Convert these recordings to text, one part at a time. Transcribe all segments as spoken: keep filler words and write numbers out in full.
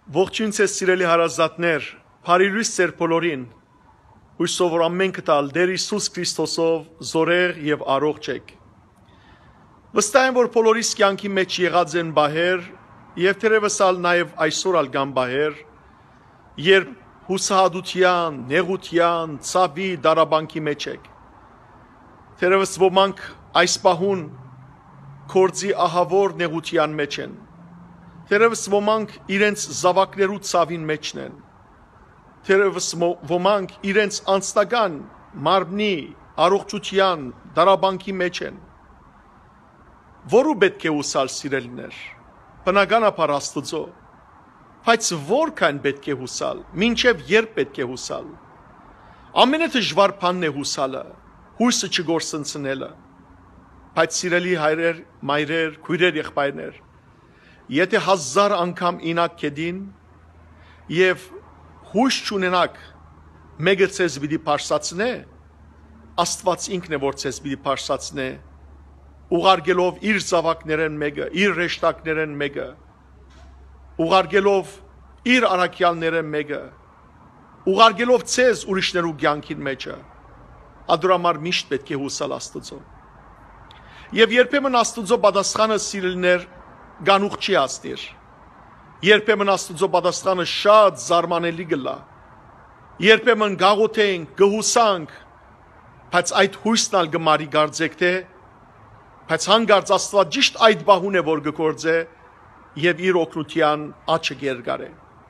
Ողջույն ձեզ սիրելի հարազատներ, բարի լույս ձեր բոլորին։ Հույսով որ ամենքը տալ Տեր Հիսուս Քրիստոսով զորեղ եւ առողջ եք։ Վստահ եմ որ բոլորիս կյանքի մեջ եղած են բահեր եւ թերևս ալ նաեւ այսօր ալ կան բահեր, երբ հուսահատության, նեղության, ցավի դարաբանքի մեջ եք։ Թերևս ոմանք այս պահուն կորձի ահավոր նեղության մեջ են։ Թերևս ոմանք իրենց զավակներու ցավին մեջն են։ Թերևս ոմանք իրենց անձնական մարմնի առողջության դարաբանքի մեջ են։ Որու պետք է ուսալ սիրելիներ։ Բնականաբար Աստծո։ Բայց որքան պետք է հուսալ, մինչև երբ պետք է հուսալ։ Ամենադժվար բանն է հուսալը, հույսը չգործընծնելը։ Բայց սիրելի հայրեր, մայրեր, քույրեր, եղբայրներ, եթե հազար անգամ ինակ կեդին եւ հույս չունենաք, մեկը ցեզ պիտի փարսացնե, Աստված ինքն է որ ցեզ պիտի փարսացնե, ուղարկելով իր զավակներեն մեկը, իր ռեշտակներեն մեկը, ուղարկելով իր արաքյալներեն մեկը, ուղարկելով ցեզ ուրիշներու կյանքին մեջը, ադրամար միշտ պետք է հուսալ Աստծո։ Եվ երբեմն Աստծո պատասխանը սիրելիներ գանուխ չի աստիր։ Երբեմն Աստծո պատասխանը շատ զարմանալի գլա։ Երբեմն գաղութենք, գհուսանք, բայց այդ հույսն ալ գմարի գարձեք թե, բայց հանգարց Աստված ճիշտ այդ բահուն է որ գործե եւ իր օգնության աչքը գերգարե։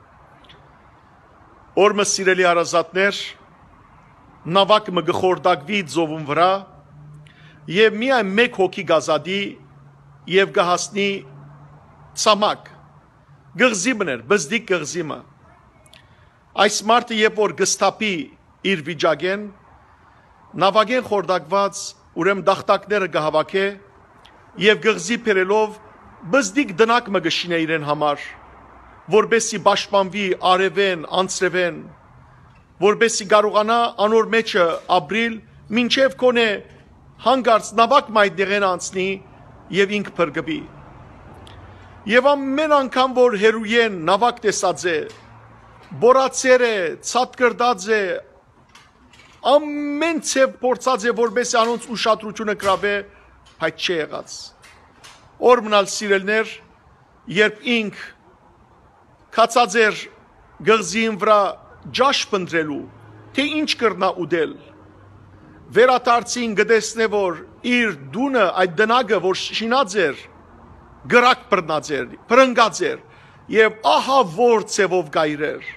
Օրմը սիրելի հարազատներ, նավակ մը գխորդակվի ծովում վրա եւ միայն մեկ հոգի գազադի եւ գահասնի ցամաք գղզի մներ բզդիկ գղզիմը այս մարդը երբ որ գստապի իր վիճակեն նավագեն խորդակված ուրեմ դախտակները գահավաքե եւ գղզի փերելով բզդիկ դնակ մը գշինե իրեն համար որբեսի պաշտպանվի արևեն անցրևեն որբեսի կարողանա անոր մեջը ապրիլ մինչև կոնե հանգարց նավակ մայթներեն անցնի եւ ինք փրկվի Եվ ամեն անգամ որ հերույեն նավակ տեսած է, բորացեր է, ցածկրդած է, ամեն ցև փորձած է որպես անոնց ուշադրությունը կրավե, բայց չի եղած։ Օր մնալ սիրելներ, երբ ինք կացած էր գղզին վրա ջաշ պնդրելու, թե ինչ կրնա ուդել, վերադարձին գտեսնե որ իր դունը այդ դնակը որ շինած էր գրակ բռնած էր, բրնգած էր եւ ահա որ ցևով գայրեր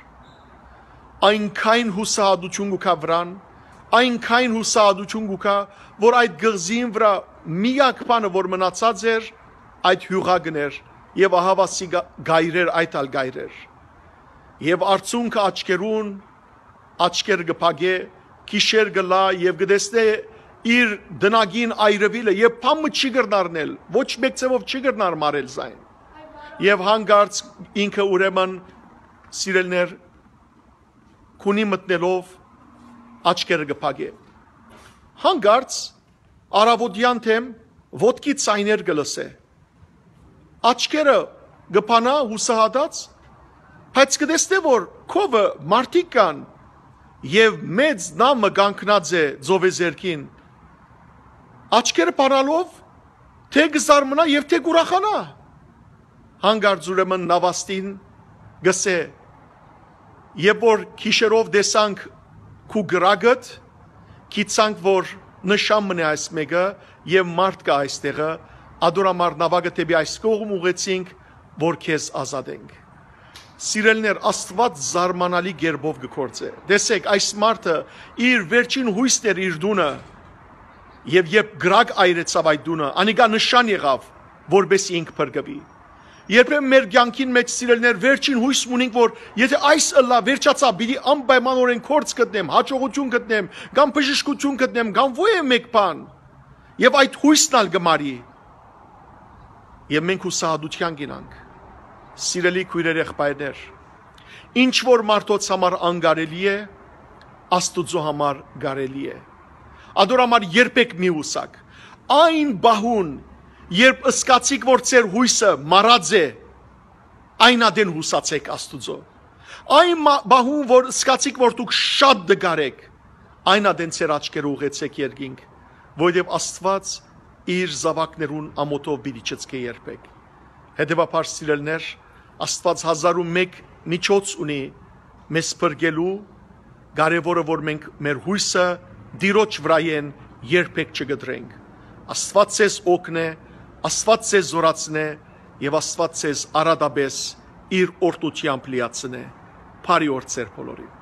այնքան հուսահատություն գուքա վրան այնքան հուսահատություն գուքա որ այդ գղզին վրա միակ բանը որ մնացած էր այդ հյուղակն էր եւ ահավասի գայրեր այդ ալ գայրեր եւ արցունքը աչքերուն աչքեր գփագե քիշեր գլա եւ գտեսնե իր դնագին այրվիլը եւ փամը չի գրնարնել ոչ մեկ ցևով չի գրնար մարել զայն եւ հանգարց ինքը ուրեմն սիրելներ քունի մտնելով աչքերը գփագե հանգարց արավոդյան թեմ ոտքի ցայներ գլսե աչքերը գփանա հուսահատած բայց կդեսնե որ քովը մարտիկ կան եւ մեծ նամը գանքնած է ծովեզերքին Աչքերը պարալով, թե գզարմնա և թե գուրախանա, հանգարց ուրեմն նավաստին գսե, եբ որ քիշերով դեսանք քու գրագըտ, կիցանք որ նշան մնե այս մեկը և մարդ կա այստեղը, ադորամար նավագը տեբի այս կողմ ուղեցինք, որ քեզ ազատենք։ Սիրելներ Աստված զարմանալի գերբով գկործե, դեսեք այս մարդը իր վերջին հույսն էր իր դունը, Եվ երբ գրակ այրեցավ այդ դունը, անիկա նշան եղավ, որպես ինք փրկվի։ Երբեմն մեր կյանքին մեջ սիրելներ վերջին հույս ունենք, որ եթե այս ըլլա վերջացա, պիտի անպայմանորեն կորց գտնեմ, հաջողություն գտնեմ, կամ բժշկություն գտնեմ, կամ ոյե մեկ բան։ Եվ այդ հույսն ալ գմարի։ Եվ մենք հուսահատության գինանք։ Սիրելի քույրեր եղբայրներ, ինչ որ մարդոց համար անգարելի է, Աստծո համար գարելի է։ Ադորամար երբեք մի ուսակ, այն բահուն, երբ ըսկացիք որ ծեր հույսը մարած է, այնադեն հուսացեք Աստուծո։ Այն բահում, որ սկացիք, որ դուք շատ դգարեք, այնադեն ծեր աչքերը ուղեցեք երկինք, որովհետև Աստված իր զավակներուն ամոթով պիտի չծկե երբեք։ Հետևաբար սիրելներ, Աստված հազար ու մեկ միջոց ունի մեզ փրկելու, կարևորը որ մենք մեր հույսը Տիրոջ վրայեն երբեք չգտրենք։ Աստված ձեզ օգնե, Աստված ձեզ զորացնե եւ Աստված ձեզ արադաբես իր օրհնությամբ լիացնե։ Բարի օր ձեր բոլորին։